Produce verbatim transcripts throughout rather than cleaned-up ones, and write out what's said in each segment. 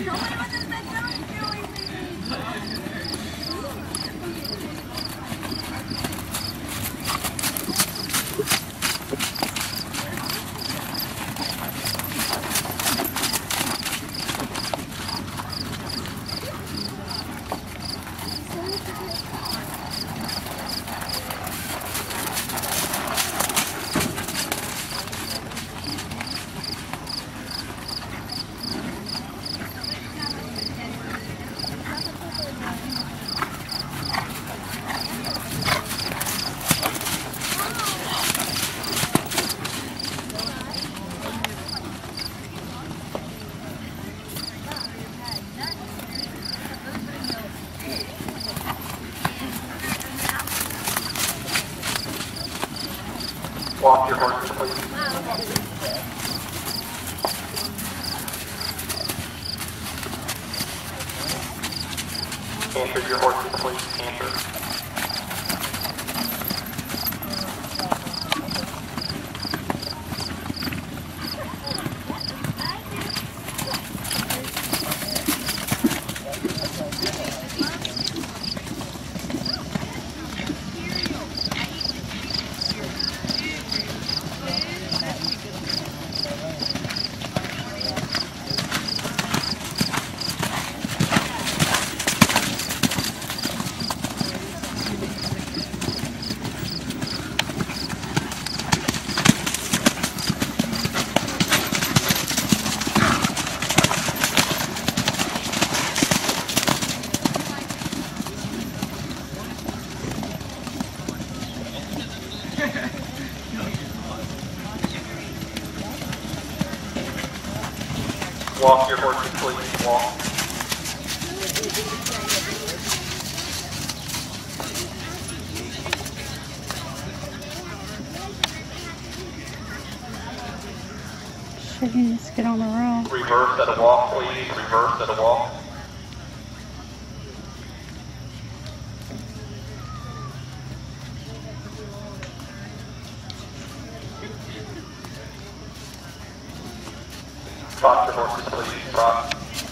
Walk your horses, please. Canter your horses, please. Canter. Walk your horses, please. Walk. Should you just get on the road? Reverse at a walk, please. Reverse at a walk. Trot your horses, please. Trot.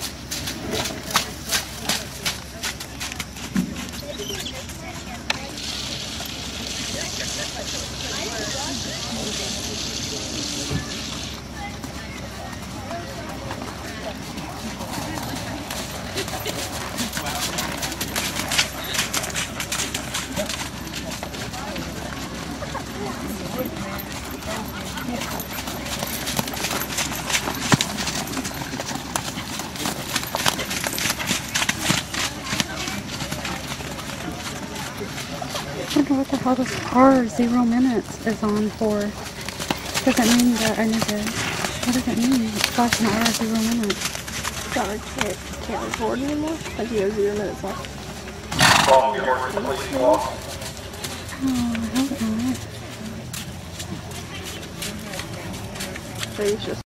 I wonder what the hell this car zero minutes is on for. Does that mean that I need to, what does it mean? It's flashing R zero minutes. God, I can't, can't record anymore? Like you have zero minutes left. Walk your horses, please. Walk. Oh, I hope not. So it's just